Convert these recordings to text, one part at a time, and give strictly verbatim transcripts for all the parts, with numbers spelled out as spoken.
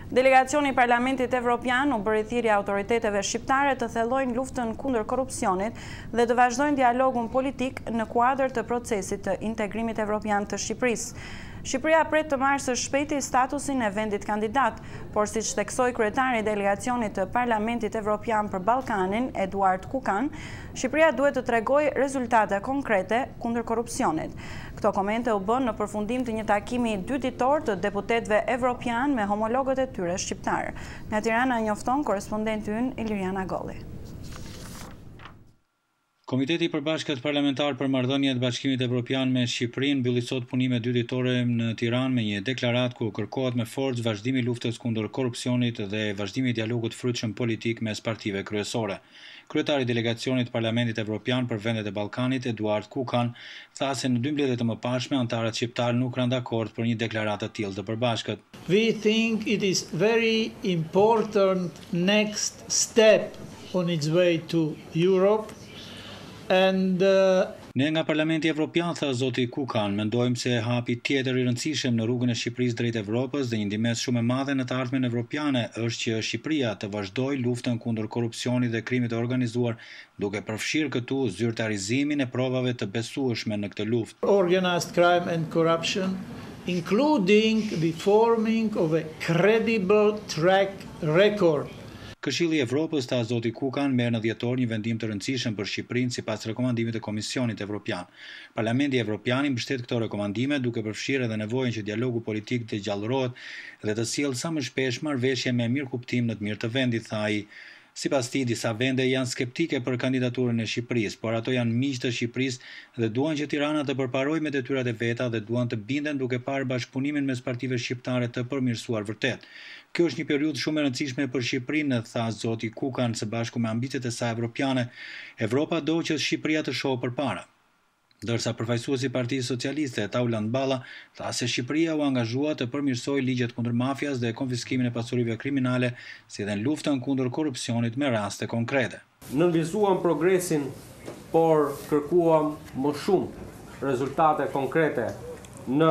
Delegacioni i Parlamentit Evropian u bëri thirrje autoriteteve shqiptare të thellojnë luftën kundër korrupsionit dhe të vazhdojnë dialogun politik në kuadër të procesit të integrimit evropian të Shqipërisë. Shqipëria pret të marrë së shpejti statusin e vendit kandidat, por siç theksoi kryetari i delegacionit të Parlamentit Evropian për Ballkanin, Eduard Kukan, Shqipëria duhet të tregojë rezultate konkrete kundër korrupsionit. Këto komente u bën në përfundim të një takimi dy ditor të deputetëve evropian me homologët e tyre shqiptar. Nga Tirana njofton korrespondenti ynë Iliriana Golli. Komiteti i Përbashkët Parlamentar për Marrëdhëniet e Bashkimit Evropian me Shqipërinë mbylli sot punime dy ditore në Tiranë me një deklaratë ku kërkohet me forcë vazhdimi i luftës kundër korrupsionit dhe vazhdimi i dialogut frytshëm politik mes partive kryesore. Kryetari i delegacionit të Parlamentit Evropian për vendet e Ballkanit, Eduard Kukan, tha se në dy mbledhjet e mëparshme anëtarët shqiptar nuk kanë dakord për një deklaratë të tillë të përbashkët. We think it is very important next step on its way to Europe. And, uh... Ne nga Parlamenti Evropian, tha zoti Kukan, mendojmë se hapi tjetër i rëndësishëm në rrugën e Shqipërisë drejt Evropës dhe një ndihmës shumë e madhe në të ardhmen evropiane është që Shqipëria të vazhdojë luftën kundër korrupsionit dhe krimit të organizuar, duke përfshirë këtu zyrtarizimin e provave të besueshme në këtë luftë. Organized crime and corruption, including the forming of a credible track record. Këshilli i Evropës, tha zoti Kukan, merr në dhjetor një vendim të rëndësishëm për Shqipërinë sipas rekomandimit të Komisionit Evropian. Parlamenti Evropian i mbështet këto rekomandime duke përfshirë edhe nevojën që dialogu politik të gjallërohet dhe të sjellë sa më shpesh marrëveshje me mirëkuptim në të mirë të vendit, tha ai. Sipas tij, disa vende janë skeptike për kandidaturën e Shqipërisë, por ato janë miq të Shqipërisë dhe duan që Tirana të përparojë me detyrat e veta dhe duan të binden duke parë bashkëpunimin mes partive shqiptare të përmirësuar vërtet. Kjo është një periudhë shumë e rëndësishme për Shqipërinë, tha zoti Kukan, së bashku me ambicet e saj evropiane. Evropa do që Shqipëria të shohë përpara. Ndërsa përfaqësuesi i Partisë Socialiste, Tauland Balla, tha se Shqipëria u angazhua të përmirësojë ligjet kundër mafias dhe konfiskimin e pasurive kriminale, si dhe në luftën kundër korrupsionit me raste konkrete. Nënvizuam progresin, por kërkuam më shumë rezultate konkrete në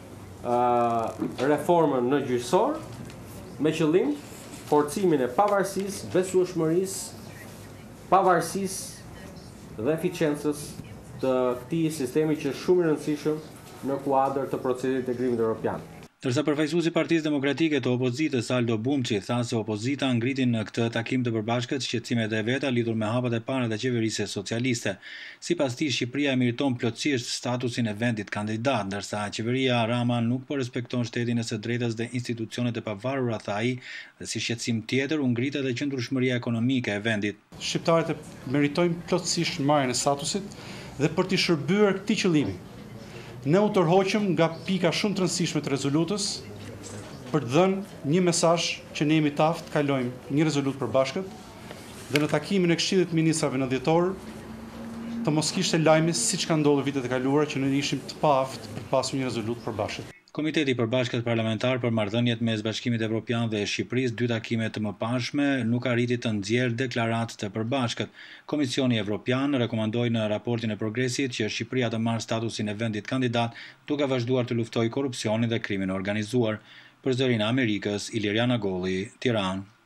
uh, reformën në gjyqësor, me qëllim forcimin e pavarësisë, besueshmërisë, pavarësisë dhe eficiencës të këtij sistemi që është shumë i rëndësishëm në kuadër të procesit të integrimit evropian. Ndërsa përfaqësuesi i Partisë Demokratike të Opozitës, Aldo Bumçi, tha se opozita ngriti në këtë takim të përbashkët shqetësimet e veta lidhur me hapat e para të qeverisë socialiste. Sipas tij, Shqipëria meriton plotësisht statusin e vendit kandidat, ndërsa qeveria Rama nuk po respekton shtetin e së drejtës dhe institucionet e pavarura, tha ai, dhe si shqetësim tjetër u ngrit edhe qëndrueshmëria ekonomike e vendit. Shqiptarët meritojnë plotësisht marrjen e statusit dhe për të shërbyer këtij qëllimi. Ne u tërhoqëm nga pika shumë të rëndësishme të rezolutës për të dhënë një mesazh që ne jemi të aftë të kalojmë një rezolut përbashkët dhe në takimin e Këshillit të Ministrave në dhjetor të mos kishte lajme siç ka ndodhur vitet e kaluara që ne ishim të paaftë për të pasur një rezolut përbashkët. Komiteti i Përbashkët Parlamentar për Marrëdhëniet mes Bashkimit Evropian dhe Shqipërisë, dy takime të mëparshme, nuk arriti të nxjerrë deklaratë të përbashkët. Komisioni Evropian rekomandoi në raportin e progresit që Shqipëria të marrë statusin e vendit kandidat, duke vazhduar të luftojë korrupsionin dhe krimin e organizuar. Për Zërin e Amerikës, Iliriana Golli, Tiranë.